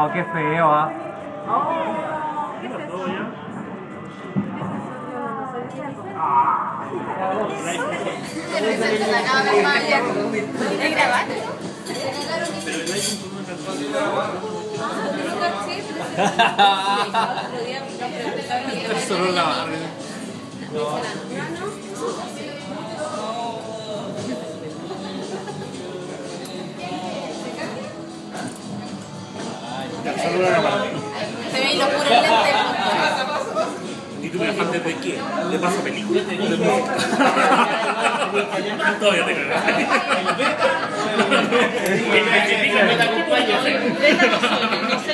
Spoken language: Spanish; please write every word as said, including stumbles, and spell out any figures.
No, qué feo, ¿ah? ¿Qué pasó ya? ¿Quieres grabar? Pero el iPhone con una canción. Es solo la barra. Solo una cámara. Se ven los puros lentes. ¿Y tú me dejaste de qué? ¿De paso película? ¿De música? Todavía te cagas. Que no te acompañe.